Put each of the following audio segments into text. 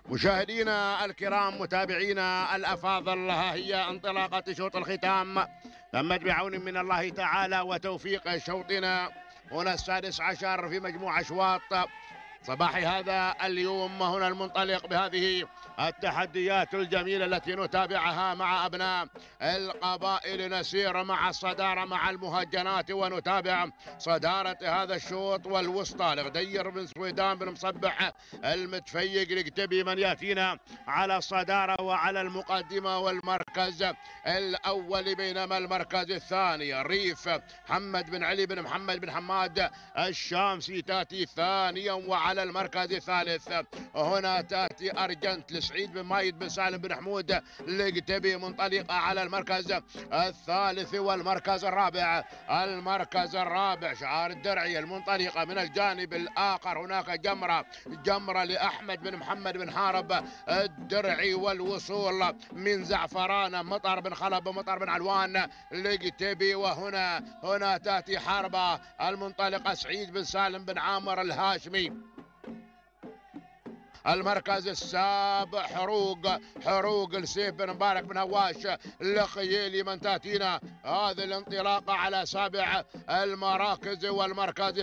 مشاهدينا الكرام، متابعينا الأفاضل، ها هي انطلاقة شوط الختام. تمت بعون من الله تعالى وتوفيق شوطنا هنا السادس عشر في مجموع أشواط صباح هذا اليوم. هنا المنطلق بهذه التحديات الجميلة التي نتابعها مع أبناء القبائل، نسير مع الصدارة مع المهجنات ونتابع صدارة هذا الشوط والوسطى. الغدير بن سويدان بن مصبح المتفيق الكتبي من يأتينا على الصدارة وعلى المقدمة والمركز الأول، بينما المركز الثاني الريف محمد بن علي بن محمد بن حماد الشامسي تأتي ثانيا، وعلى المركز الثالث هنا تأتي أرجنت لسعيد بن مايد بن سالم بن حمود القتبي منطلقة على المركز الثالث. والمركز الرابع، المركز الرابع شعار الدرعي المنطلقة من الجانب الآخر. هناك جمرة لأحمد بن محمد بن حارب الدرعي، والوصول من زعفران مطر بن خلب ومطر بن علوان القتبي. وهنا تأتي حربة المنطلقة سعيد بن سالم بن عامر الهاشمي. المركز السابع حروق السيف بن مبارك بن هواش الخييلي من تاتينا هذه الانطلاقه على سابع المراكز. والمركز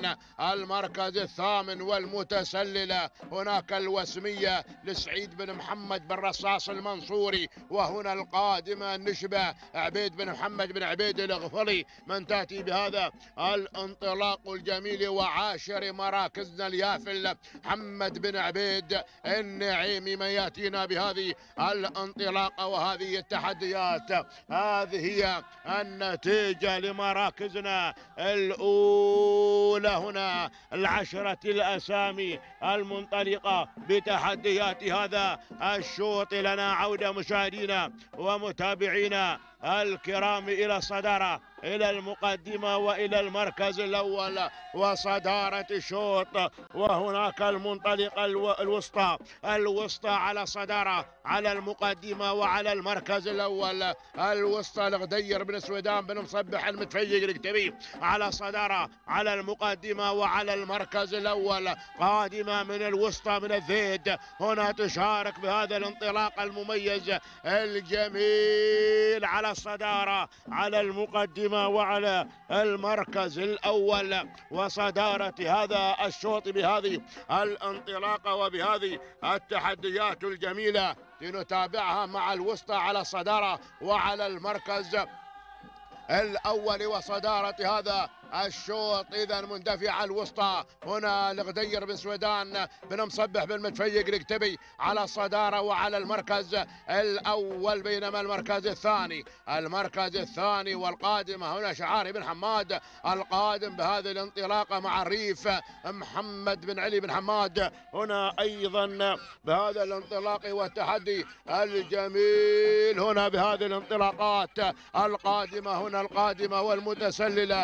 الثامن والمتسلله هناك الوسميه لسعيد بن محمد بن رصاص المنصوري. وهنا القادمه النشبه عبيد بن محمد بن عبيد الغفلي من تاتي بهذا الانطلاق الجميل. وعاشر مراكزنا اليافل محمد بن عبيد النعيمي من ياتينا بهذه الانطلاقه وهذه التحديات. هذه هي النتيجه لمراكزنا الاولى. هنا العشره الاسامي المنطلقه بتحديات هذا الشوط. لنا عوده مشاهدينا ومتابعينا الكرام إلى الصدارة، إلى المقدمة وإلى المركز الأول وصدارة الشوط. وهناك المنطلقة الوسطى على الصدارة، على المقدمة وعلى المركز الأول. الوسطى الغدير بن سويدان بن مصبح المتفيق الكتبي على الصدارة، على المقدمة وعلى المركز الأول. قادمة من الوسطى من الذيد هنا تشارك بهذا الانطلاق المميز الجميل على الصدارة، على المقدمة وعلى المركز الأول. وصدارة هذا الشوط بهذه الانطلاقة وبهذه التحديات الجميلة لنتابعها مع الوسطى على الصدارة وعلى المركز الأول. وصدارة هذا الشوط إذا مندفع الوسطى. هنا الغدير بن سويدان بن مصبح بن متفيق الكتبي على الصدارة وعلى المركز الأول، بينما المركز الثاني والقادمة هنا شعاري بن حماد القادم بهذه الانطلاقة مع الريف محمد بن علي بن حماد هنا أيضا بهذا الانطلاق والتحدي الجميل هنا بهذه الانطلاقات القادمة. هنا القادمة والمتسللة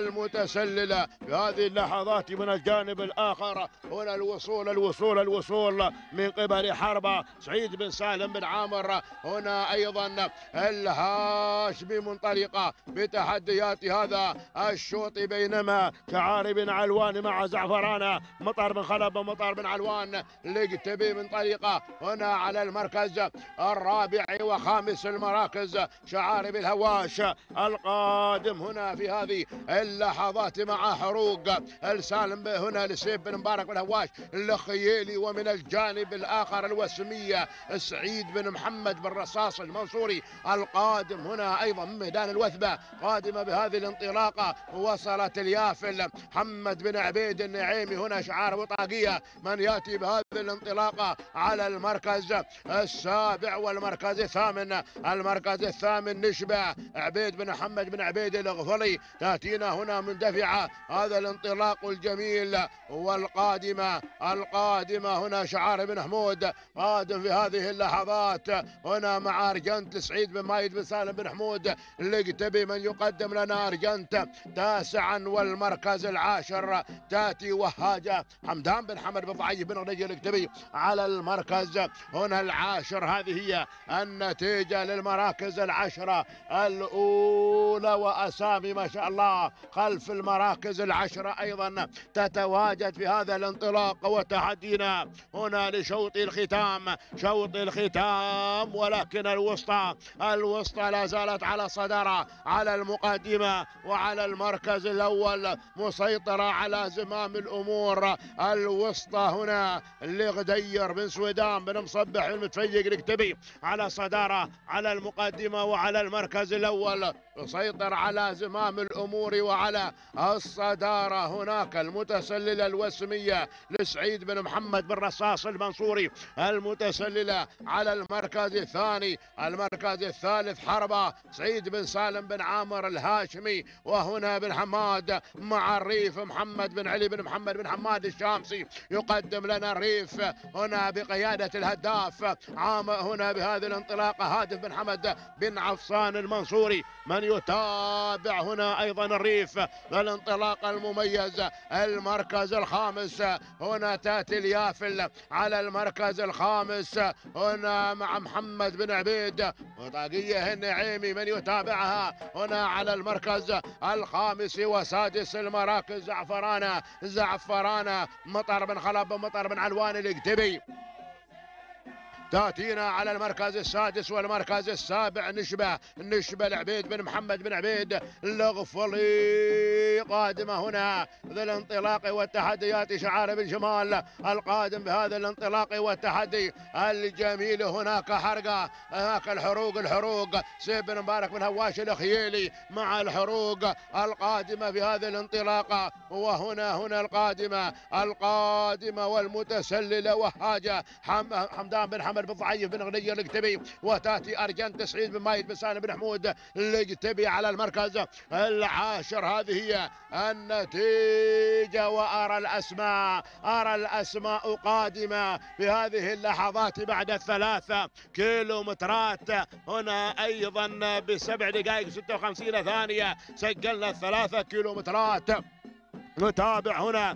بهذه اللحظات من الجانب الآخر. هنا الوصول من قبل حربة سعيد بن سالم بن عامر. هنا أيضا الهاشمي منطلقة بتحديات هذا الشوط، بينما شعار بن علوان مع زعفران مطر بن خلب ومطر بن علوان القتبي منطلقة هنا على المركز الرابع وخامس المراكز. شعار بالهواش القادم هنا في هذه اللحظات مع حروق السالم هنا لسيف بن مبارك بن هواش الخييلي. ومن الجانب الآخر الوسمية سعيد بن محمد بن رصاص المنصوري القادم هنا أيضا من ميدان الوثبة. قادمة بهذه الانطلاقة وصلت اليافل محمد بن عبيد النعيمي. هنا شعار بطاقية من يأتي بهذه الانطلاقة على المركز السابع والمركز الثامن نشبة عبيد بن محمد بن عبيد الغفلي تأتينا هنا مندفعة هذا الانطلاق الجميل. والقادمة هنا شعار بن حمود قادم في هذه اللحظات هنا مع أرجنت لسعيد بن مايد بن سالم بن حمود القتبي من يقدم لنا أرجنت تاسعا. والمركز العاشر تأتي وهاجة حمدان بن حمد بن ضعيف بن رجل الكتبي على المركز هنا العاشر. هذه هي النتيجة للمراكز العشرة الأولى، وأسامي ما شاء الله خلف المراكز العشرة أيضا تتواجد في هذا الانطلاق. وتحدينا هنا لشوط الختام، شوط الختام، ولكن الوسطى لا زالت على صدارة على المقدمة وعلى المركز الأول، مسيطرة على زمام الأمور. الوسطى هنا لغدير بن سويدان بن مصبح المتفيق الكتبي على صدارة على المقدمة وعلى المركز الأول، يسيطر على زمام الأمور وعلى الصدارة. هناك المتسللة الوسمية لسعيد بن محمد بن رصاص المنصوري المتسللة على المركز الثاني. المركز الثالث حربة سعيد بن سالم بن عامر الهاشمي، وهنا بن حماد مع الريف محمد بن علي بن محمد بن حماد الشامسي يقدم لنا الريف هنا بقيادة الهداف هنا بهذه الانطلاقة هادف بن حمد بن عفصان المنصوري. من يتابع هنا أيضا الريف الانطلاقة المميز. المركز الخامس هنا تاتي اليافل على المركز الخامس هنا مع محمد بن عبيد وطاقية النعيمي. من يتابعها هنا على المركز الخامس وسادس المراكز زعفرانة مطر بن خلب مطر بن علوان الكتبي. تأتينا على المركز السادس والمركز السابع نشبة العبيد بن محمد بن عبيد الغفلي قادمة هنا للانطلاق والتحديات. شعار بن جمال القادم بهذا الانطلاق والتحدي الجميل. هناك حرقة، هناك الحروق سيف بن مبارك بن هواش الخييلي مع الحروق القادمة بهذه الانطلاقة. وهنا القادمة والمتسللة وهاجة حمدان بن حمد بن ضعيف بن غنية الكتبي، وتاتي أرجنت سعيد بن مايد بن سالم بن حمود الكتبي على المركز العاشر. هذه هي النتيجة، وأرى الأسماء قادمة في هذه اللحظات بعد 3 كيلومترات. هنا أيضا ب7 دقائق 56 ثانية سجلنا 3 كيلومترات. نتابع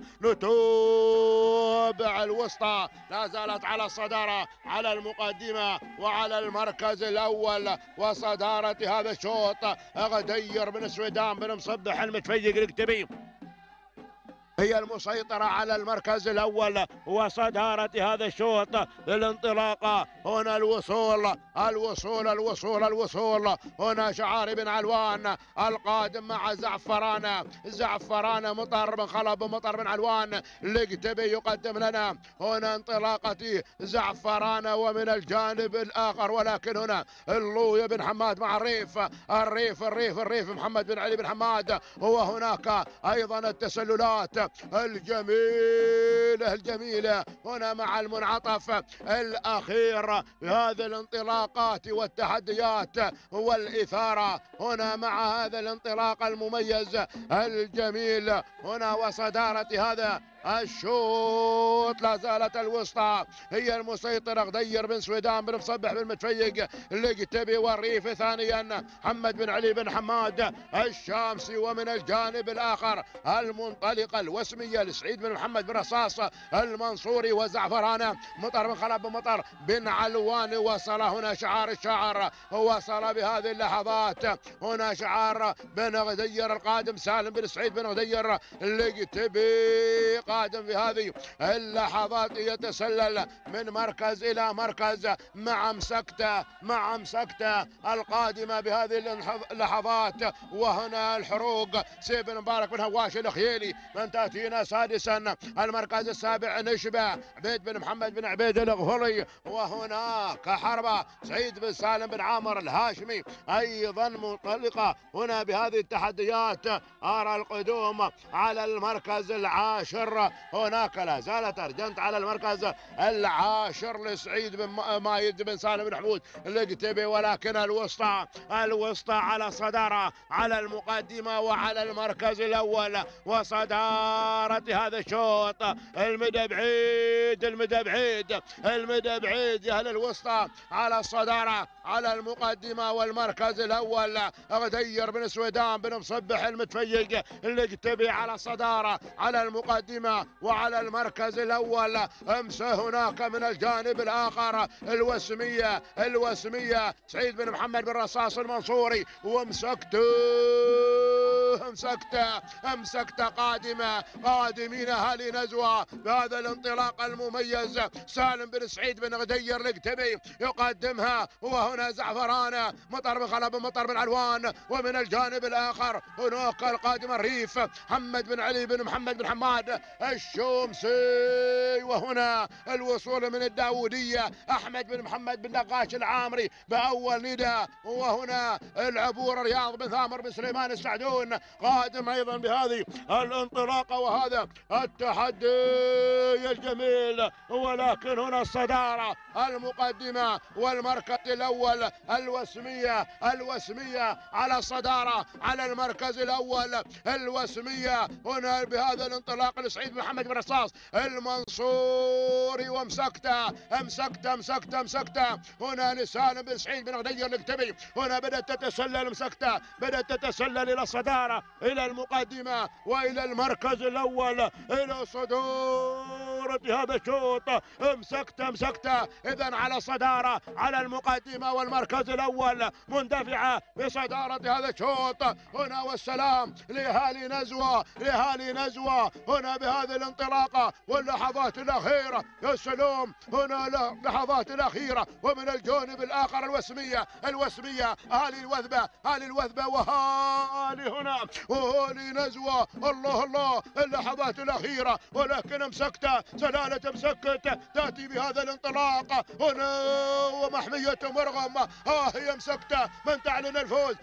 الوسطى لا زالت على الصدارة على المقدمة وعلى المركز الأول وصدارة هذا الشوط غدير بن سويدان بن مصبح المتفيق الكتبي هي المسيطرة على المركز الأول وصدارة هذا الشوط للانطلاقة. هنا الوصول هنا شعار بن علوان القادم مع زعفران مطر بن خلب مطر بن علوان الكتبي يقدم لنا هنا انطلاقة زعفران. ومن الجانب الآخر ولكن هنا اللوية بن حماد مع الريف محمد بن علي بن حماد. وهناك أيضا التسللات الجميلة هنا مع المنعطف الأخير في هذه الانطلاقات والتحديات والإثارة هنا مع هذا الانطلاق المميز الجميل هنا وصدارة هذا الشوط. لا زالت الوسطى هي المسيطرة غدير بن سويدان بن مصبح بن متفيق الكتبي، والريف ثانيا محمد بن علي بن حماد الشامسي. ومن الجانب الآخر المنطلقة الوسمية لسعيد بن محمد بن رصاص المنصوري وزعفران مطر بن خلب بن مطر بن علوان. وصل هنا الشاعر وصل بهذه اللحظات هنا شعار بن غدير القادم سالم بن سعيد بن غدير الكتبي قادم في هذه اللحظات يتسلل من مركز إلى مركز مع مسكته القادمة بهذه اللحظات. وهنا الحروق سيف بن مبارك بن هواش الخييلي. من تأتينا سادسا المركز السابع نشبة عبيد بن محمد بن عبيد الغفري. وهناك حربة سعيد بن سالم بن عامر الهاشمي أيضا منطلقة هنا بهذه التحديات. أرى القدوم على المركز العاشر. هناك لا زالت أرجنت على المركز العاشر لسعيد بن مايد بن سالم بن حمود الكتبي. ولكن الوسطى على صدارة على المقدمة وعلى المركز الأول وصدارة هذا الشوط. المدى بعيد يا أهل الوسطى على الصدارة على المقدمة والمركز الأول غدير بن سويدان بن مصبح المتفيق الكتبي على الصدارة على المقدمة القادمة وعلى المركز الأول. أمس هناك من الجانب الآخر الوسمية سعيد بن محمد بن رصاص المنصوري، مسكتة قادمين أهالي نزوة بهذا الانطلاق المميز. سالم بن سعيد بن غدير القتبي يقدمها، وهنا زعفران مطر بن خلب مطر بن علوان، ومن الجانب الآخر هناك القادم الريف محمد بن علي بن محمد بن حماد الشومسي، وهنا الوصول من الداودية أحمد بن محمد بن نقاش العامري بأول نداء، وهنا العبور رياض بن ثامر بن سليمان السعدون قادم أيضا بهذه الانطلاقة وهذا التحدي الجميل. ولكن هنا الصدارة المقدمة والمركز الأول الوسمية على الصدارة على المركز الأول. الوسمية هنا بهذا الانطلاق لسعيد بن محمد بن رصاص المنصوري، ومسكته هنا لسالم بن سعيد بن غدير الكتبي. هنا بدأت تتسلل مسكته، بدأت تتسلل إلى الصدارة إلى المقدمة وإلى المركز الأول إلى صدارة هذا الشوط. مسكته إذن على صدارة على المقدمة والمركز الأول، مندفعة بصدارة هذا الشوط. هنا والسلام لأهالي نزوة هنا بهذه الانطلاقة واللحظات الأخيرة. يا سلام، هنا اللحظات الأخيرة. ومن الجانب الآخر الوسمية أهالي الوثبة وهالي هنا وهالي نزوة. الله اللحظات الأخيرة، ولكن مسكتة سلالة مسكت تأتي بهذا الانطلاق هنا ومحمية مرغم. هي مسكتة من تعلن الفوز.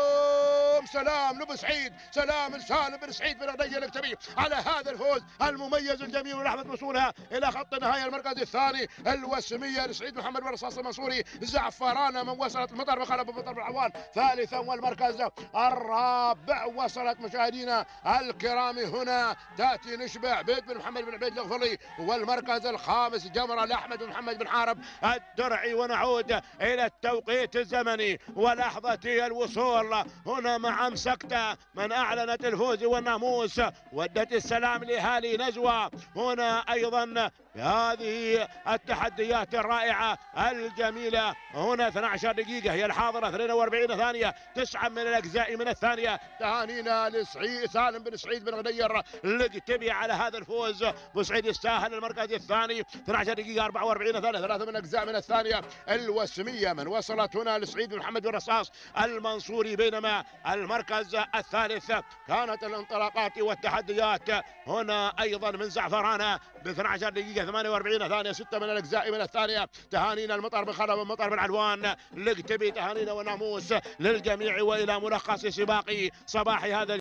سلام لأبو سعيد، سلام لسالم بن سعيد بن غدير الكتبي على هذا الفوز المميز الجميل، ولحظة وصولها إلى خط النهاية المركز الثاني. الوسمية لسعيد محمد بن رصاص المنصوري، زعفران من وصلت مطر بخلب مطر بن عوان ثالثا، والمركز الرابع وصلت مشاهدينا الكرام هنا تأتي نشبع بيت بن محمد بن عبيد الغفري، والمركز الخامس جمرة لأحمد بن محمد بن حارب الدرعي. ونعود إلى التوقيت الزمني ولحظة الوصول هنا مع مسكتة من أعلنت الفوز والناموس، ودت السلام لأهالي نزوة هنا أيضا بهذه التحديات الرائعة الجميلة. هنا 12 دقيقة هي الحاضرة، 42 ثانية، 9 من الأجزاء من الثانية. تهانينا سالم بن سعيد بن غدير الكتبي على هذا الفوز. بوسعيد يستاهل المركز الثاني، 12 دقيقة 44 ثانية، 3 من الأجزاء من الثانية. الوسمية من وصلت هنا لسعيد بن محمد بن رصاص المنصوري، بينما المركز الثالث كانت الانطلاقات والتحديات هنا أيضا من زعفرانة ب 12 دقيقة 48 ثانية، 6 من الأجزاء من الثانية. تهانينا المطر بن خلب ومطر بن علوان الكتبي، تهانينا وناموس للجميع. وإلى ملخص سباق صباح هذا